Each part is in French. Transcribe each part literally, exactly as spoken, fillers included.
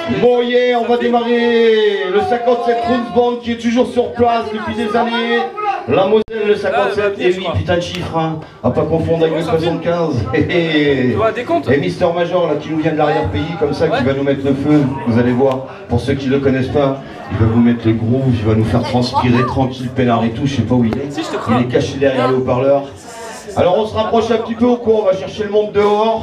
Bon, yeah, on va démarrer le cinquante-sept Croones Band qui est toujours sur place depuis des années. La Moselle, le cinquante-sept, et oui, putain de chiffre, hein, à pas confondre avec le soixante-quinze. Et, et Mister Major, là, qui nous vient de l'arrière-pays, comme ça, qui va nous mettre le feu, vous allez voir. Pour ceux qui ne le connaissent pas, il va vous mettre le groove, il va nous faire transpirer tranquille, peinard et tout, je sais pas où il est. Il est caché derrière le haut-parleur. Alors on se rapproche un petit peu ou quoi? On va chercher le monde dehors.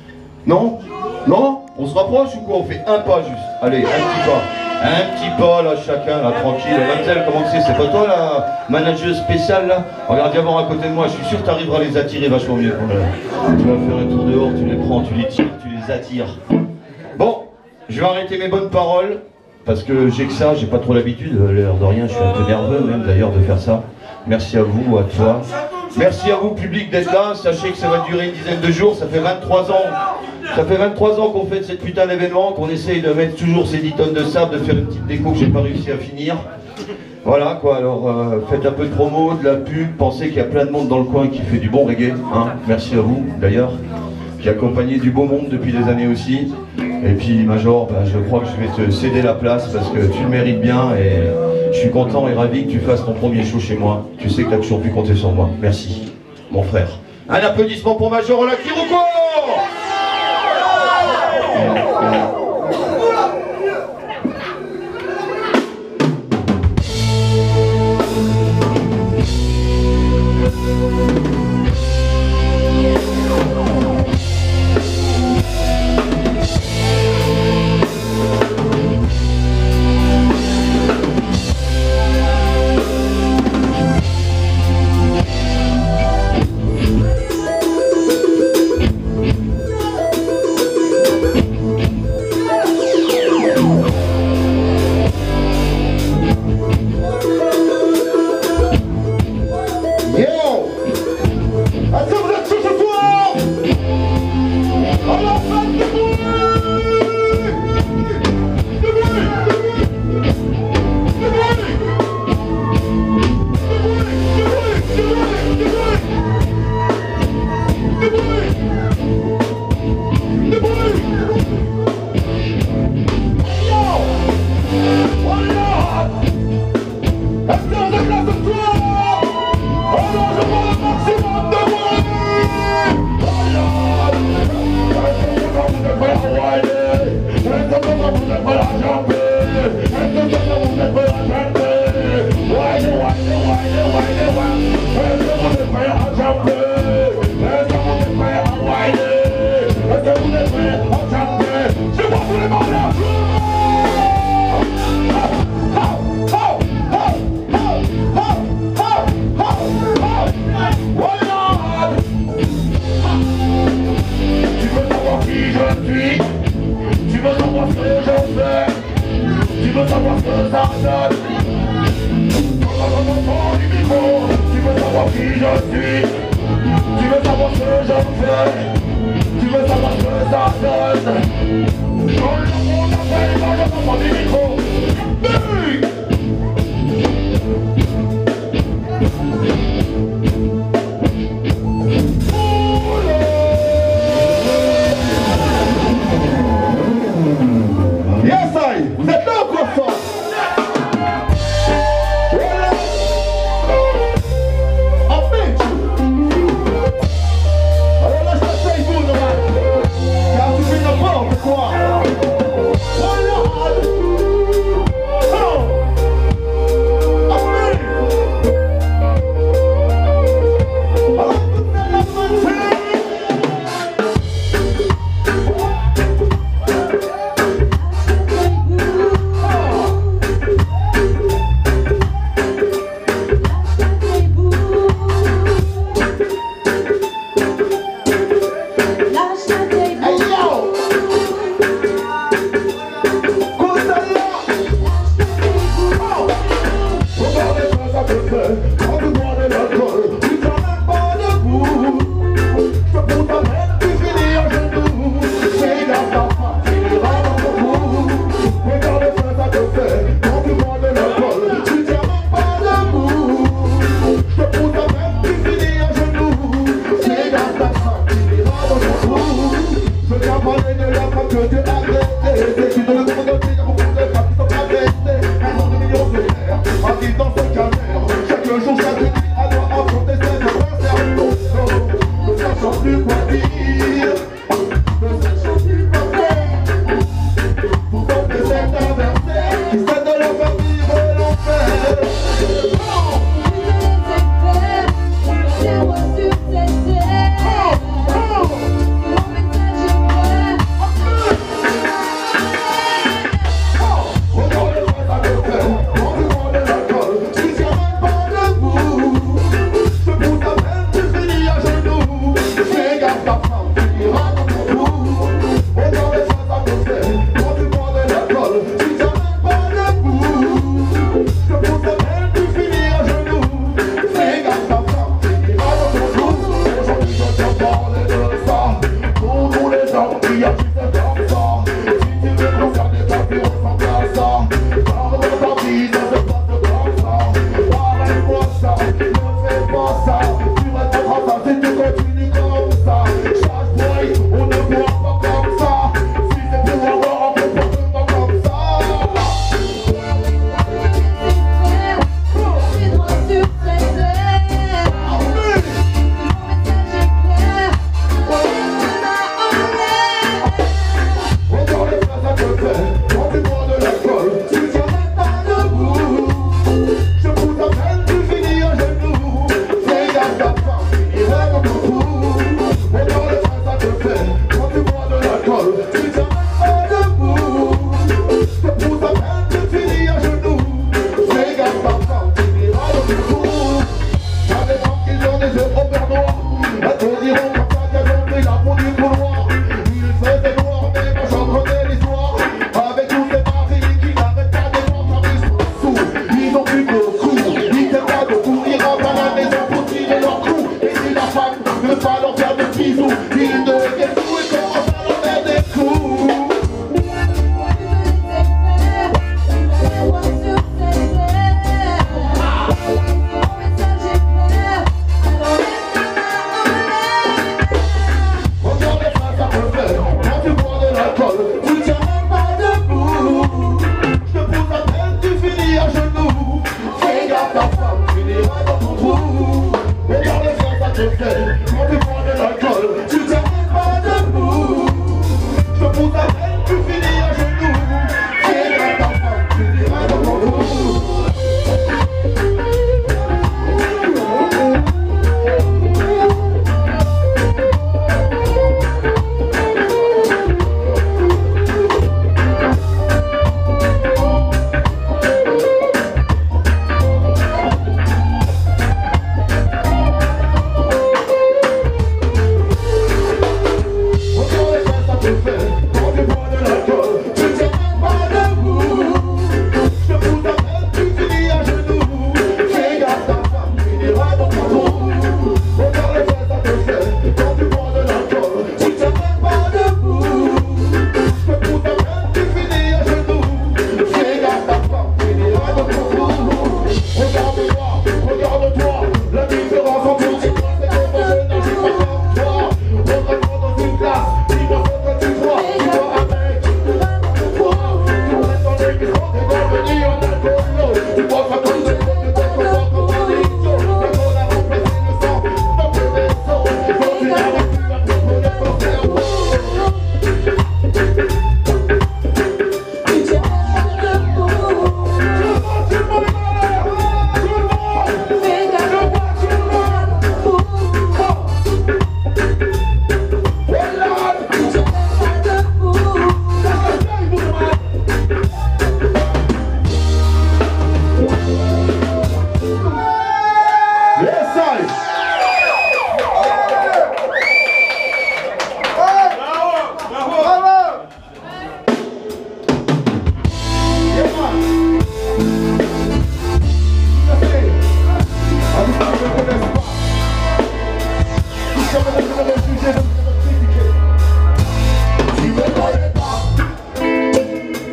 Non? Non? On se rapproche ou quoi? On fait un pas juste. Allez, un petit pas. Un petit pas là, chacun, là, tranquille. Mademoiselle, comment c'est? C'est pas toi la manageuse spéciale là? Regarde, viens voir à côté de moi, je suis sûr que tu arriveras à les attirer vachement mieux. Tu vas faire un tour dehors, tu les prends, tu les tires, tu les attires. Bon, je vais arrêter mes bonnes paroles, parce que j'ai que ça, j'ai pas trop l'habitude, l'air de rien, je suis un peu nerveux même d'ailleurs de faire ça. Merci à vous, à toi. Merci à vous, public, d'être là. Sachez que ça va durer une dizaine de jours, ça fait vingt-trois ans. Ça fait vingt-trois ans qu'on fait de cette putain d'événement, qu'on essaye de mettre toujours ces dix tonnes de sable, de faire une petite déco que j'ai pas réussi à finir. Voilà quoi, alors euh, faites un peu de promo, de la pub, pensez qu'il y a plein de monde dans le coin qui fait du bon reggae, hein. Merci à vous d'ailleurs, qui accompagnez du beau monde depuis des années aussi. Et puis Major, bah, je crois que je vais te céder la place parce que tu le mérites bien et je suis content et ravi que tu fasses ton premier show chez moi. Tu sais que tu as toujours pu compter sur moi. Merci, mon frère. Un applaudissement pour Major Ola Kiroko. que tu as fait, c'est que tu te le demandes.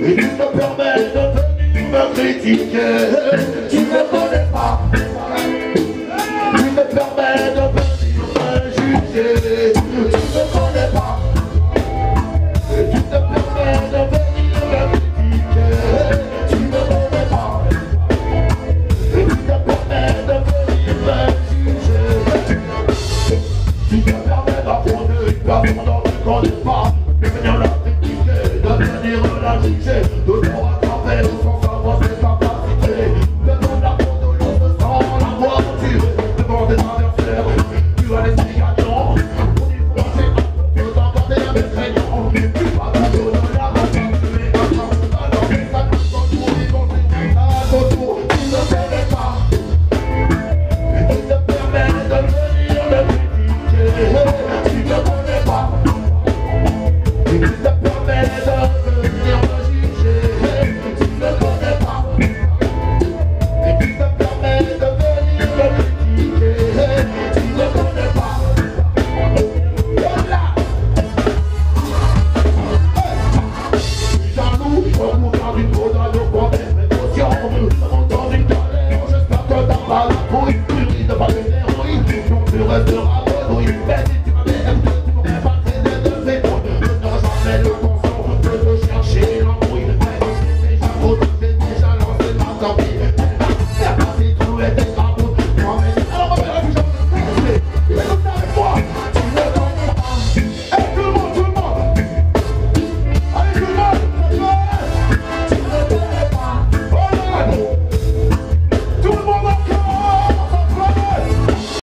Et tu te permets de venir me critiquer. Tu ne me connais pas. Tu te permets de venir me juger. Tu ne me connais pas. Et tu te permets de venir me critiquer. Tu ne me connais pas. Et tu te permets de venir me juger. Tu te permets d'affronter une personne dont tu ne connais pas. De venir la critiquer, de venir la juger, de te rattraper sans savoir ses capacités. De ton la condolence sans l'avoir tué. Devant tes adversaires, tu vas les gagnants. On y voit c'est un peu d'emporter un mécréant. Tu vas toujours de la raison, tu es un grand. Alors que ça coûte ton tour, ils vont se à ton tour. Tu ne connais pas. Et tu te permets de venir le critiquer. Tu ne connais pas. Et tu te permets de venir me juger. Tu ne connais pas. Et tu te permets de venir me critiquer. Tu ne connais pas. Voilà. Jaloux, on nous garde une peau dans nos points de précaution. Nous sommes dans une galère. J'espère que t'as pas la couille. Tu risques de pas de l'héroïne. Donc tu resteras bedouille.